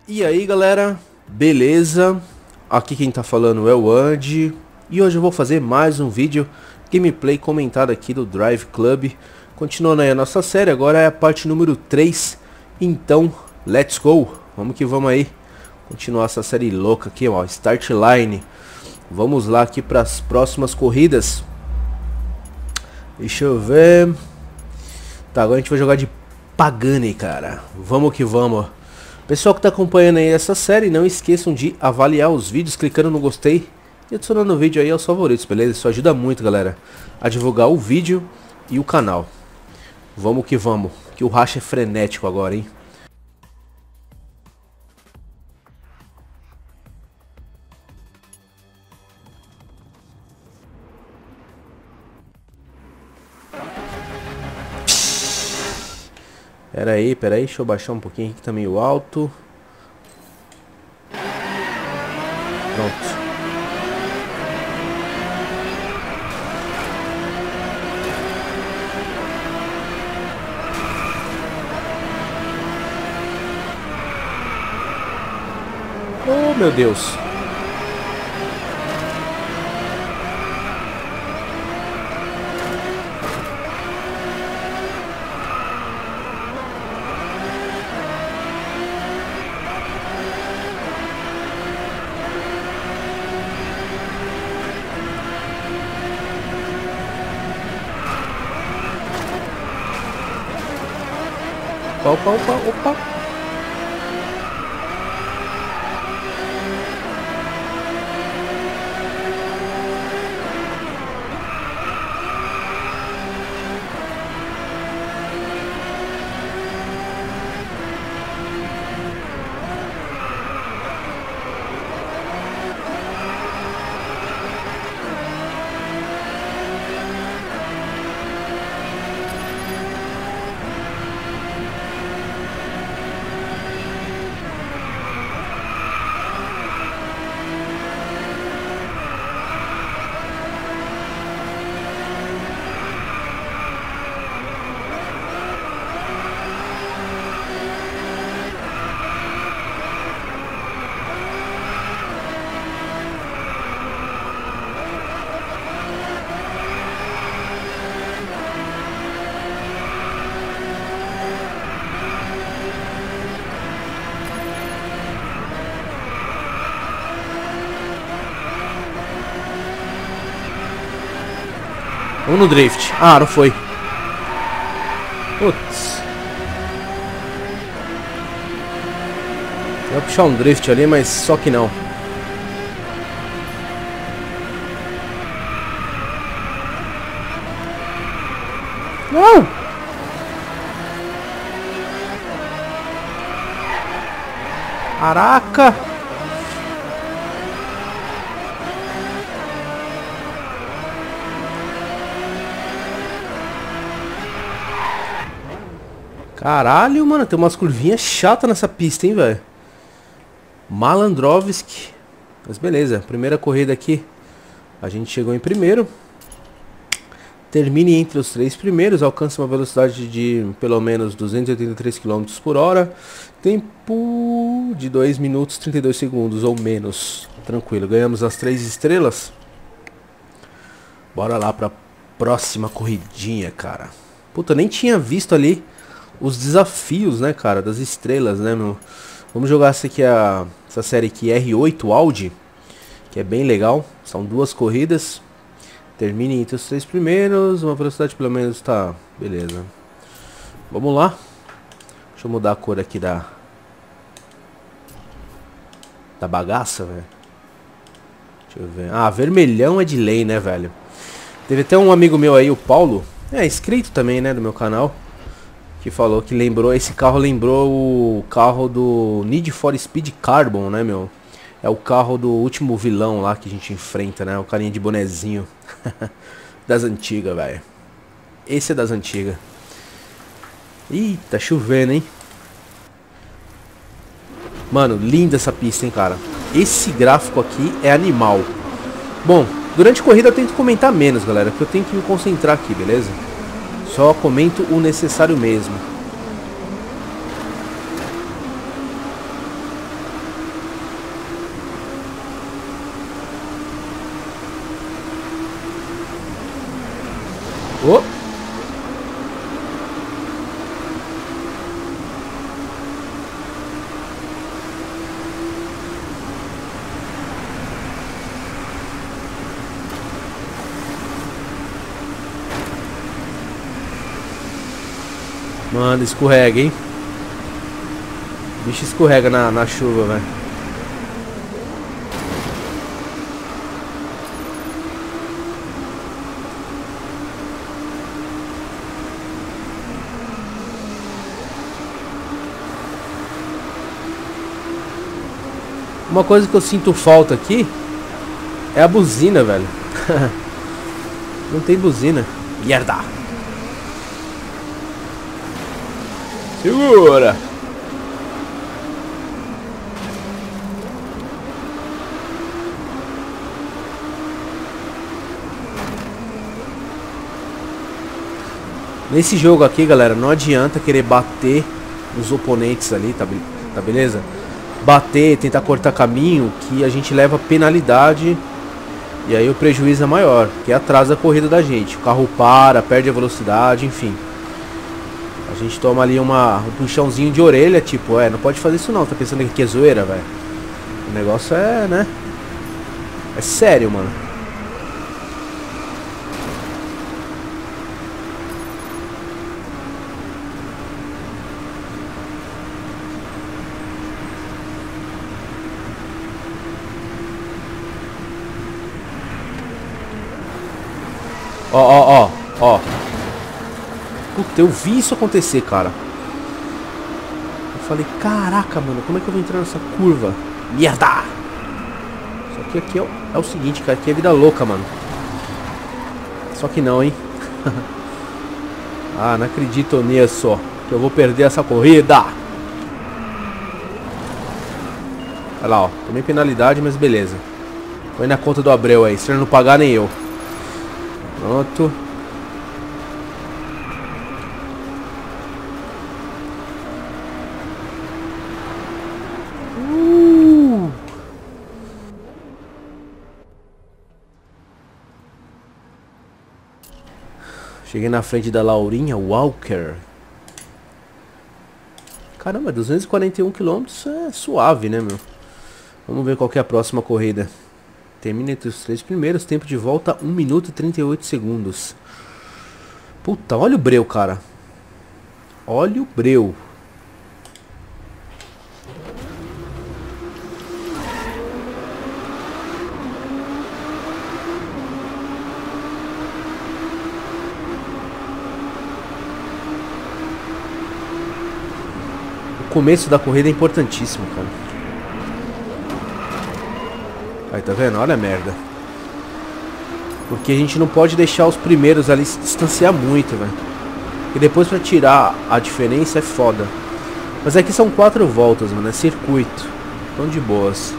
E aí galera, beleza? Aqui quem tá falando é o Andy. E hoje eu vou fazer mais um vídeo gameplay comentado aqui do Drive Club. Continuando aí a nossa série, agora é a parte número 3. Então, let's go! Vamos que vamos aí. Continuar essa série louca aqui, ó, Start Line. Vamos lá aqui para as próximas corridas. Deixa eu ver. Tá, agora a gente vai jogar de Pagani, cara. Vamos que vamos. Pessoal que está acompanhando aí essa série, não esqueçam de avaliar os vídeos clicando no gostei e adicionando o vídeo aí aos favoritos, beleza? Isso ajuda muito, galera, a divulgar o vídeo e o canal. Vamos que vamos, que o racha é frenético agora, hein? Pera aí, deixa eu baixar um pouquinho aqui que tá meio alto. Pronto. Oh, meu Deus. Opa, opa, opa. Vamos no drift. Ah, não foi. Putz. Eu ia puxar um drift ali, mas só que não. Não! Caraca! Caralho, mano, tem umas curvinhas chatas nessa pista, hein, velho. Malandrovski. Mas beleza, primeira corrida aqui. A gente chegou em primeiro. Termine entre os 3 primeiros. Alcança uma velocidade de pelo menos 283 km por hora. Tempo de 2 minutos e 32 segundos ou menos. Tranquilo, ganhamos as 3 estrelas. Bora lá pra próxima corridinha, cara. Puta, nem tinha visto ali os desafios, né, cara, das estrelas, né, meu? Vamos jogar essa série aqui R8 Audi, que é bem legal. São 2 corridas. Termine entre os 3 primeiros. Uma velocidade pelo menos tá... Beleza. Vamos lá. Deixa eu mudar a cor aqui da bagaça, velho. Deixa eu ver. Ah, vermelhão é de lei, né, velho? Teve até um amigo meu aí, o Paulo. É, inscrito também, né, do meu canal. Que falou que lembrou, esse carro lembrou o carro do Need for Speed Carbon, né, meu? É o carro do último vilão lá que a gente enfrenta, né? O carinha de bonezinho. Das antigas, velho. Esse é das antigas. Ih, tá chovendo, hein? Mano, linda essa pista, hein, cara? Esse gráfico aqui é animal. Bom, durante a corrida eu tento comentar menos, galera, porque eu tenho que me concentrar aqui, beleza? Só comento o necessário mesmo. Oh! Mano, escorrega, hein? O bicho escorrega na chuva, velho. Uma coisa que eu sinto falta aqui é a buzina, velho. Não tem buzina. Merda! Segura! Nesse jogo aqui, galera, não adianta querer bater nos oponentes ali, tá beleza? Bater, tentar cortar caminho, que a gente leva penalidade e aí o prejuízo é maior, que atrasa a corrida da gente. O carro para, perde a velocidade, enfim. A gente toma ali um puxãozinho de orelha, tipo, não pode fazer isso não, tá pensando que é zoeira, velho? O negócio é, né? É sério, mano. Ó. Puta, eu vi isso acontecer, cara. Eu falei, caraca, mano, como é que eu vou entrar nessa curva? Merda! Só que aqui é o seguinte, cara, aqui é vida louca, mano. Só que não, hein? Ah, não acredito nisso, que eu vou perder essa corrida. Olha lá, ó, tomei penalidade, mas beleza. Põe na conta do Abreu aí, se ele não pagar, nem eu. Pronto. Cheguei na frente da Laurinha Walker. Caramba, 241 km é suave, né, meu? Vamos ver qual que é a próxima corrida. Termina entre os 3 primeiros. Tempo de volta 1 minuto e 38 segundos. Puta, olha o breu, cara. Olha o breu. O começo da corrida é importantíssimo, cara. Aí, tá vendo? Olha a merda. Porque a gente não pode deixar os primeiros ali se distanciar muito, velho. E depois pra tirar a diferença é foda. Mas aqui são 4 voltas, mano. É circuito. Então de boas.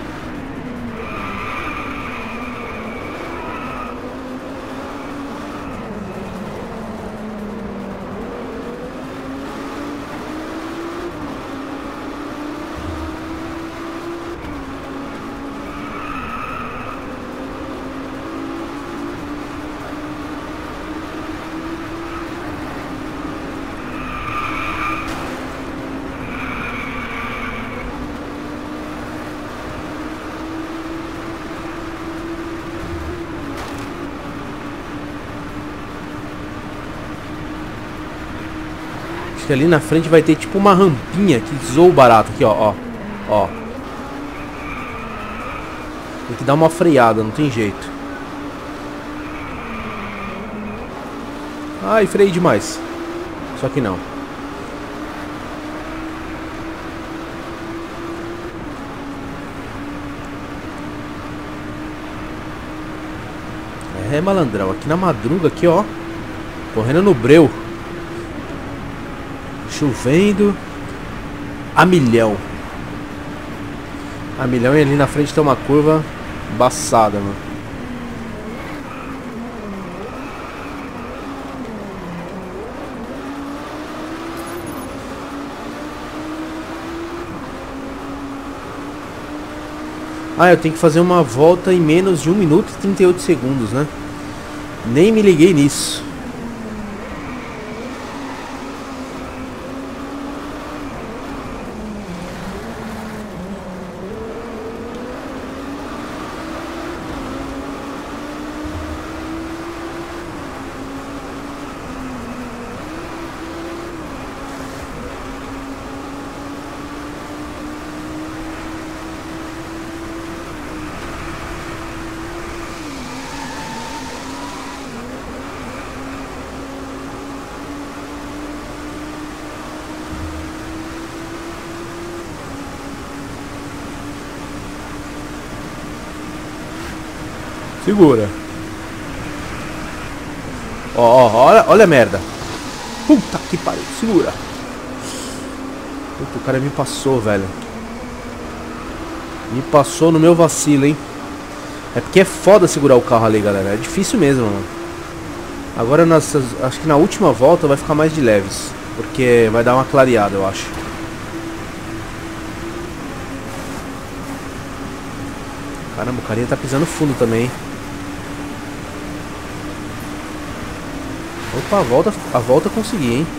Acho que ali na frente vai ter tipo uma rampinha que zoa o barato. Aqui, ó. Tem que dar uma freada, não tem jeito. Ai, freiei demais. Só que não. É, malandrão. Aqui na madruga, aqui, ó. Correndo no breu. Chovendo a milhão. A milhão, e ali na frente tem uma curva embaçada, mano. Ah, eu tenho que fazer uma volta em menos de 1 minuto e 38 segundos, né? Nem me liguei nisso. Segura. Olha a merda. Puta que pariu. Segura. Puta, o cara me passou, velho. Me passou no meu vacilo, hein. É porque é foda segurar o carro ali, galera. É difícil mesmo, mano. Agora, acho que na última volta vai ficar mais de leves. Porque vai dar uma clareada, eu acho. Caramba, o carinha tá pisando fundo também, hein? Opa, a volta eu consegui, hein?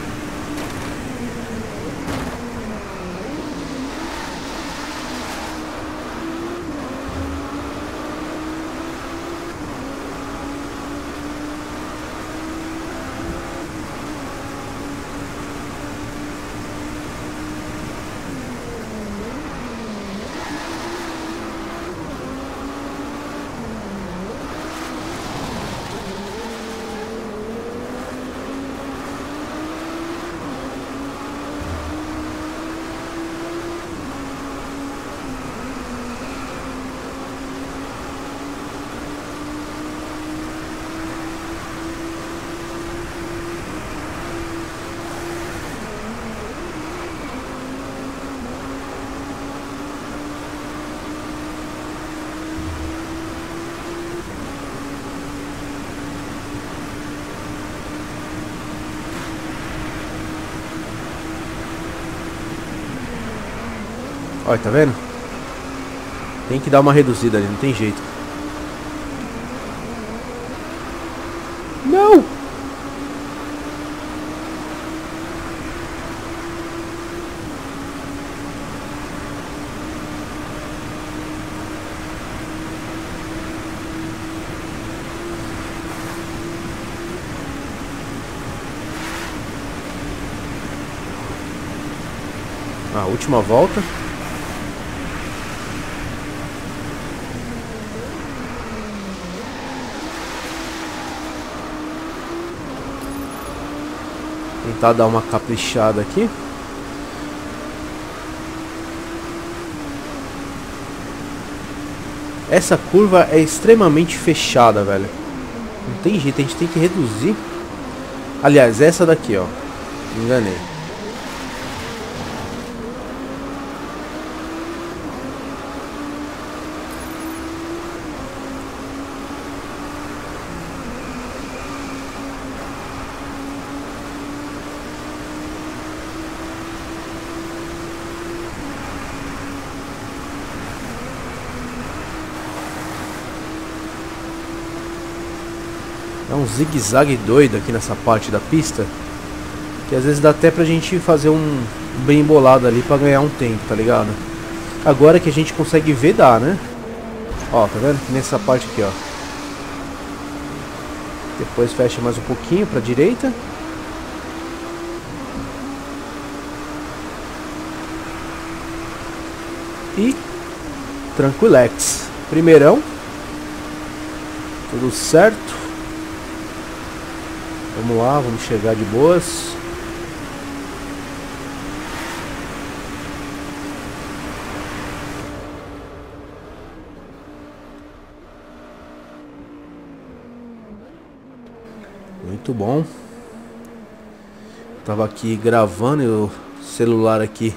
Olha, tá vendo? Tem que dar uma reduzida ali, não tem jeito. Não! A última volta. Tentar dar uma caprichada aqui. Essa curva é extremamente fechada, velho. Não tem jeito, a gente tem que reduzir. Aliás, essa daqui, ó. Me enganei. É um zigue-zague doido aqui nessa parte da pista, que às vezes dá até pra gente fazer um bem bolado ali pra ganhar um tempo, tá ligado? Agora que a gente consegue ver, dá, né? Ó, tá vendo? Nessa parte aqui, ó. Depois fecha mais um pouquinho pra direita. E tranquilex. Primeirão. Tudo certo. Vamos lá, vamos chegar de boas. Muito bom. Tava aqui gravando e o celular aqui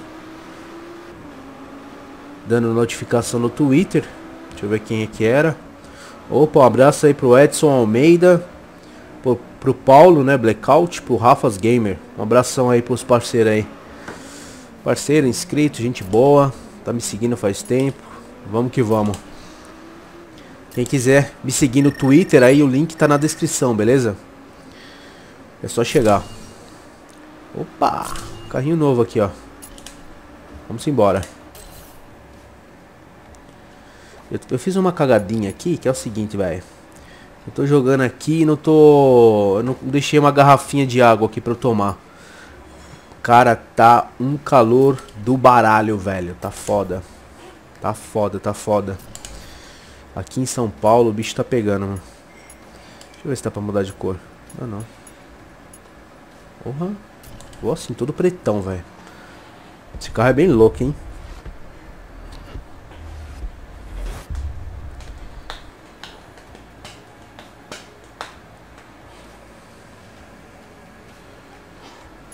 dando notificação no Twitter. Deixa eu ver quem é que era. Opa, um abraço aí pro Edson Almeida, pro Paulo, né, Blackout, pro Rafas Gamer. Um abração aí pros parceiros aí. Parceiro, inscrito, gente boa. Tá me seguindo faz tempo. Vamos que vamos. Quem quiser me seguir no Twitter aí, o link tá na descrição, beleza? É só chegar. Opa, carrinho novo aqui, ó. Vamos embora. Eu fiz uma cagadinha aqui, que é o seguinte, velho. Eu tô jogando aqui e não tô... Eu não deixei uma garrafinha de água aqui pra eu tomar. Cara, tá um calor do baralho, velho. Tá foda. Tá foda, tá foda. Aqui em São Paulo o bicho tá pegando, mano. Deixa eu ver se dá pra mudar de cor. Não, não. Porra. Vou assim, todo pretão, velho. Esse carro é bem louco, hein.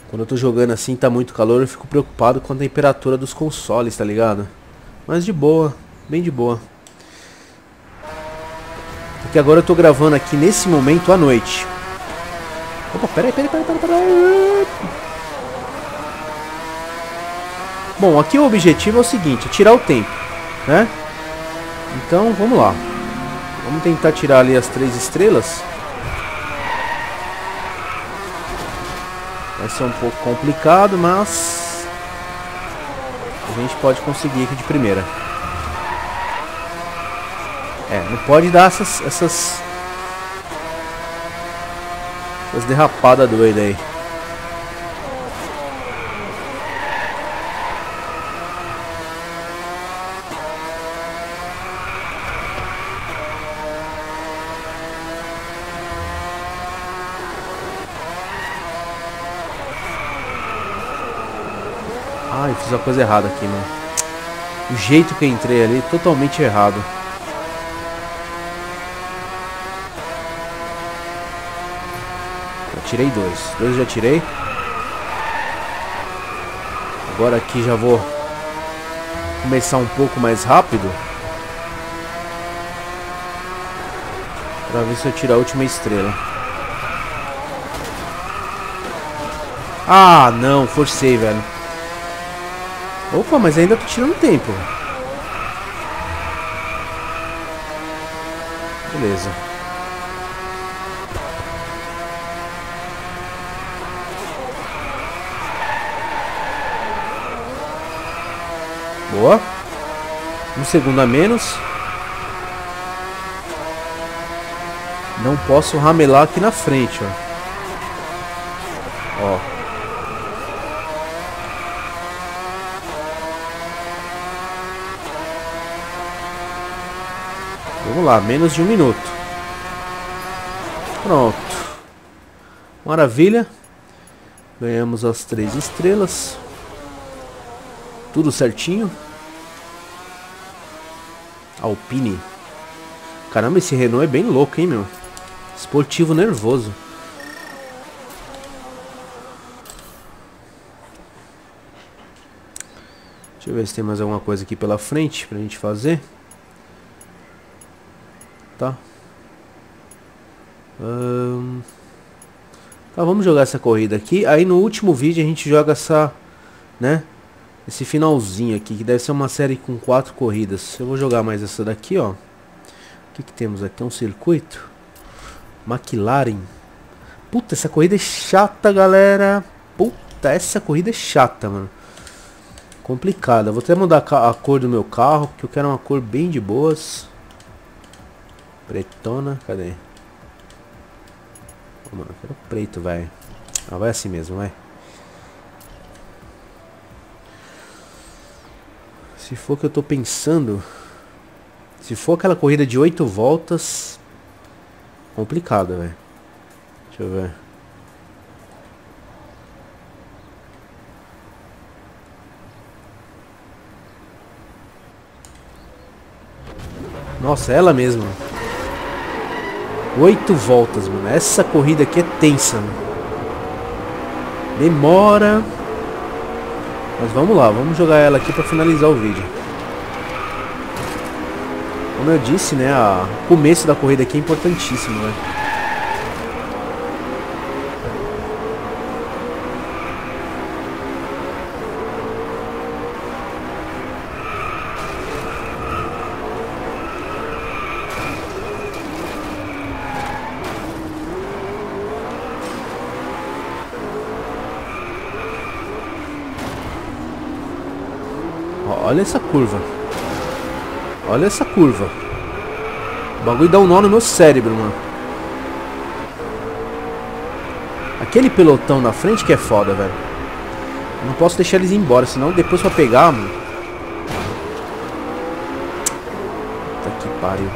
Quando eu tô jogando assim, tá muito calor, eu fico preocupado com a temperatura dos consoles, tá ligado? Mas de boa, bem de boa. Porque agora eu tô gravando aqui nesse momento à noite. Opa, peraí. Bom, aqui o objetivo é o seguinte, tirar o tempo, né? Então, vamos lá. Vamos tentar tirar ali as 3 estrelas. Vai ser um pouco complicado, mas a gente pode conseguir aqui de primeira. Não pode dar essas derrapadas doidas aí. Ai, fiz uma coisa errada aqui, mano. O jeito que eu entrei ali, totalmente errado. Eu tirei 2. 2 eu já tirei. Agora aqui já vou começar um pouco mais rápido. Pra ver se eu tiro a última estrela. Ah, não, forcei, velho. Opa, mas ainda tô tirando tempo. Beleza. Boa. Um segundo a menos. Não posso ramelar aqui na frente, ó. Vamos lá, menos de 1 minuto. Pronto. Maravilha. Ganhamos as 3 estrelas. Tudo certinho. Alpine. Caramba, esse Renault é bem louco, hein, meu? Esportivo nervoso. Deixa eu ver se tem mais alguma coisa aqui pela frente pra gente fazer. Tá. Tá, vamos jogar essa corrida aqui. Aí no último vídeo a gente joga essa, né? Esse finalzinho aqui, que deve ser uma série com 4 corridas. Eu vou jogar mais essa daqui, ó. O que temos aqui? Um circuito. McLaren. Puta, essa corrida é chata, galera. Puta, essa corrida é chata, mano. Complicada. Vou até mudar a cor do meu carro, porque eu quero uma cor bem de boas. Pretona, cadê? Oh, mano, eu quero preto, velho. Ah, vai assim mesmo, vai. Se for o que eu tô pensando, se for aquela corrida de 8 voltas, complicada, velho. Deixa eu ver. Nossa, ela mesma. 8 voltas, mano. Essa corrida aqui é tensa, mano. Demora. Mas vamos lá, vamos jogar ela aqui pra finalizar o vídeo. Como eu disse, né, o começo da corrida aqui é importantíssimo, né? Olha essa curva. Olha essa curva. O bagulho dá um nó no meu cérebro, mano. Aquele pelotão na frente que é foda, velho. Não posso deixar eles ir embora, senão depois pra pegar, mano. Puta que pariu.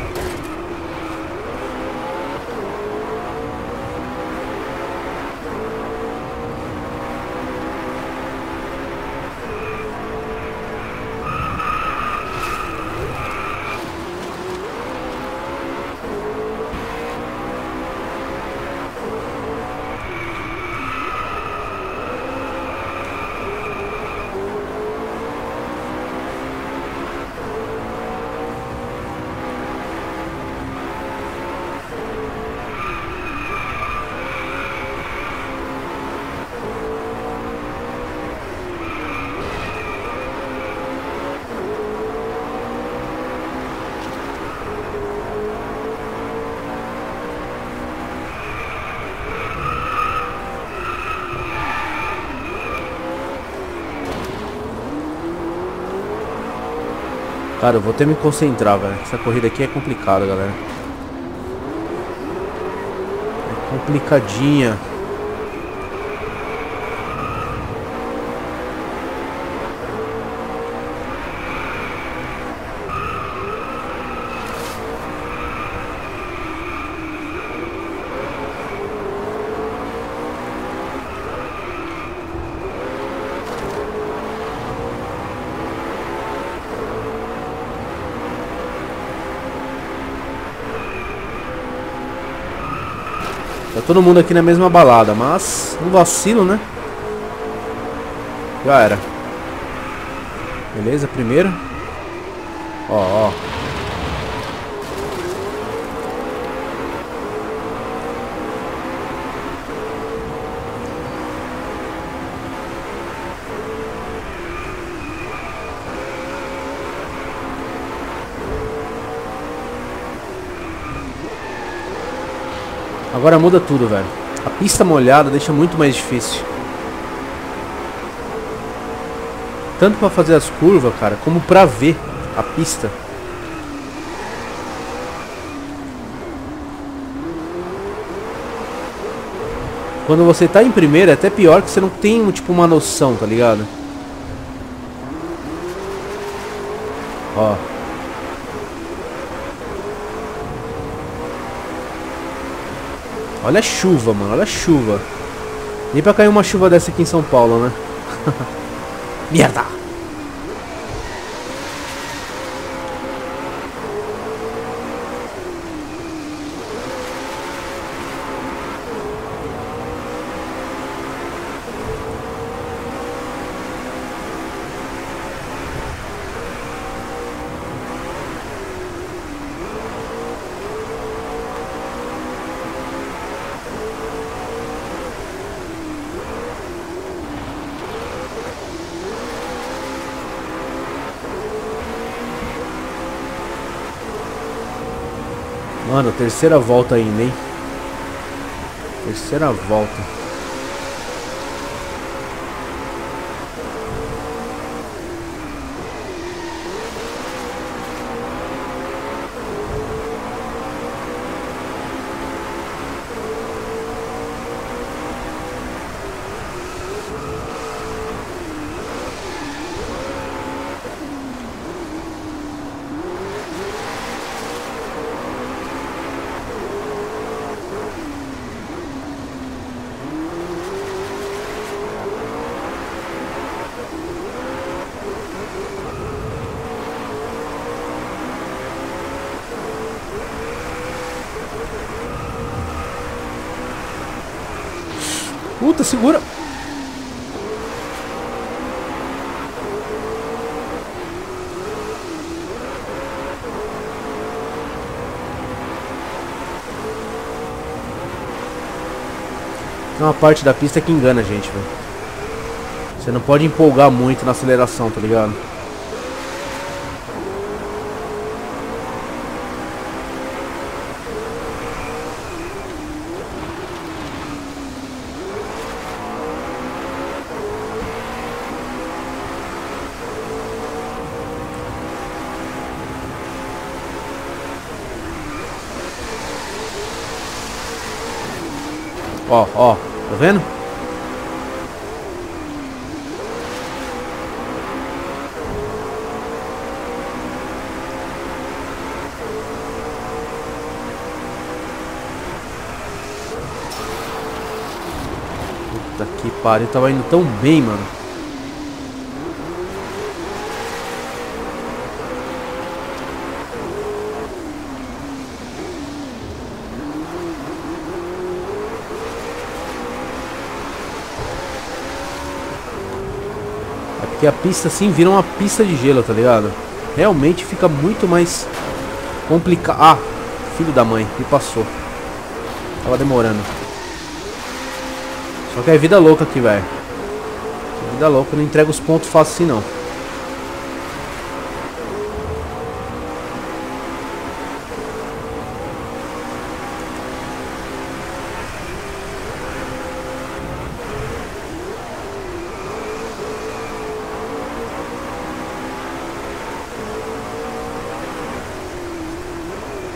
Cara, eu vou até me concentrar, velho. Essa corrida aqui é complicada, galera. É complicadinha. Tá todo mundo aqui na mesma balada, mas um vacilo, né? Já era. Beleza, primeiro. Ó. Agora muda tudo, velho. A pista molhada deixa muito mais difícil. Tanto pra fazer as curvas, cara, como pra ver a pista. Quando você tá em primeiro é até pior, que você não tem, tipo, uma noção, tá ligado? Ó. Olha a chuva, mano, olha a chuva. Nem pra cair uma chuva dessa aqui em São Paulo, né? Merda! Mano, terceira volta ainda, hein? Terceira volta. Puta, segura. Tem uma parte da pista que engana a gente, velho. Você não pode empolgar muito na aceleração, tá ligado? Ó, tá vendo? Puta que pariu, tava indo tão bem, mano. Que a pista assim vira uma pista de gelo, tá ligado? Realmente fica muito mais complicado. Ah, filho da mãe, me passou. Tava demorando. Só que é vida louca aqui, velho. Vida louca, não entrega os pontos fácil assim não.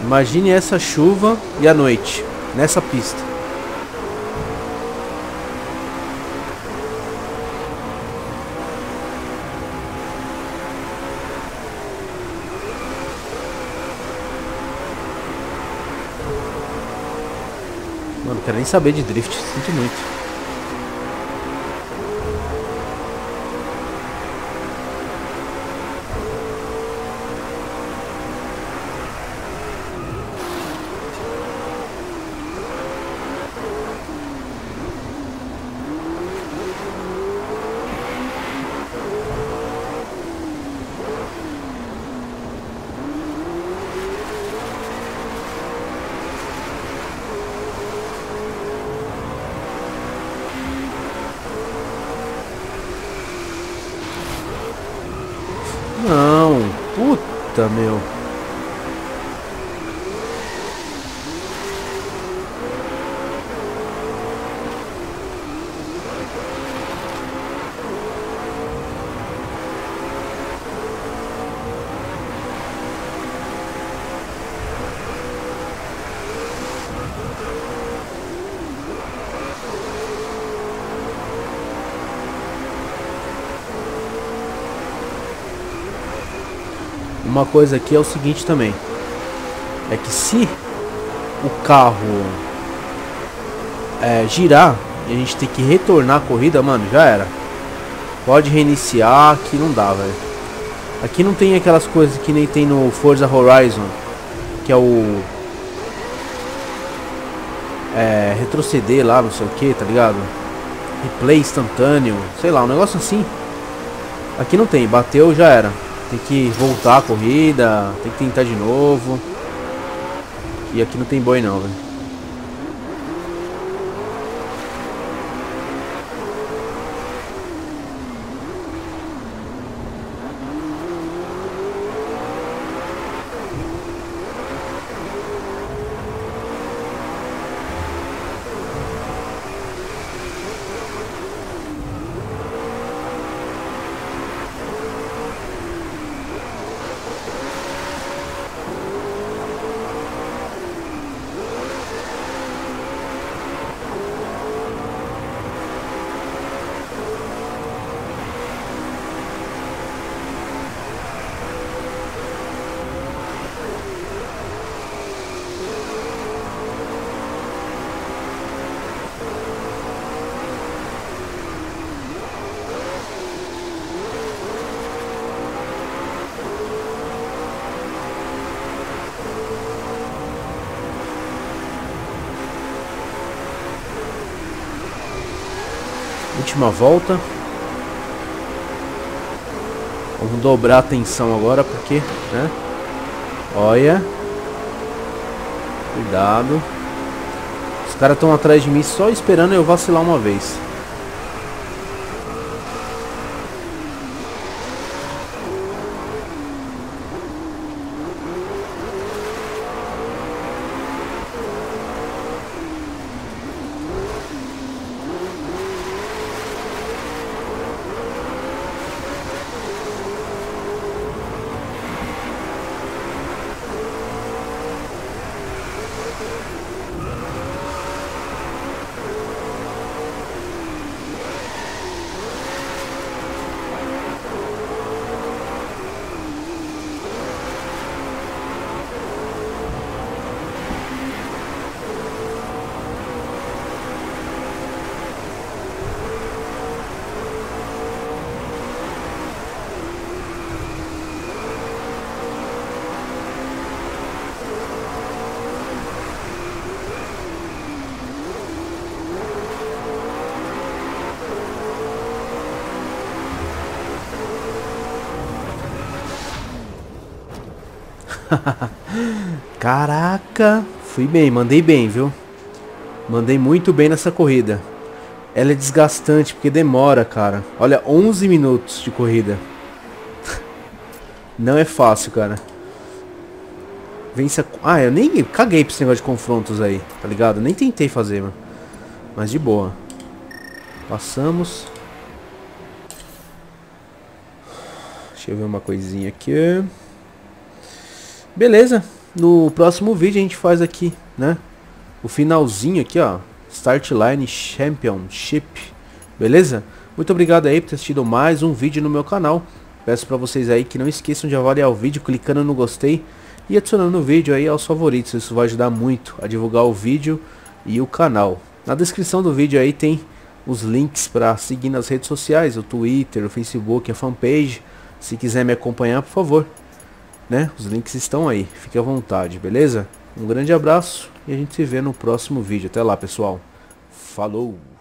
Imagine essa chuva e a noite nessa pista. Mano, não quero nem saber de drift, sinto muito. Não, puta, meu. Uma coisa aqui é o seguinte também. É que se o carro girar e a gente tem que retornar a corrida, mano, já era. Pode reiniciar que não dá, velho. Aqui não tem aquelas coisas que nem tem no Forza Horizon, que é o retroceder lá, não sei o que, tá ligado? Replay instantâneo, sei lá, um negócio assim. Aqui não tem, bateu, já era. Tem que voltar a corrida, tem que tentar de novo. E aqui não tem boi não, velho. Última volta. Vamos dobrar a tensão agora porque, né? Olha. Cuidado. Os caras estão atrás de mim só esperando eu vacilar uma vez. Caraca, fui bem, mandei bem, viu? Mandei muito bem nessa corrida. Ela é desgastante porque demora, cara. Olha, 11 minutos de corrida. Não é fácil, cara. Vence a... Ah, eu nem caguei pra esse negócio de confrontos aí, tá ligado? Nem tentei fazer, mano. Mas de boa. Passamos. Deixa eu ver uma coisinha aqui. Beleza. no próximo vídeo a gente faz aqui, né, o finalzinho aqui, ó, Start Line Championship, beleza? Muito obrigado aí por ter assistido mais um vídeo no meu canal. Peço pra vocês aí que não esqueçam de avaliar o vídeo clicando no gostei e adicionando o vídeo aí aos favoritos. Isso vai ajudar muito a divulgar o vídeo e o canal. Na descrição do vídeo aí tem os links para seguir nas redes sociais, o Twitter, o Facebook, a fanpage. Se quiser me acompanhar, por favor, né? Os links estão aí, fique à vontade, beleza? Um grande abraço e a gente se vê no próximo vídeo. Até lá, pessoal. Falou!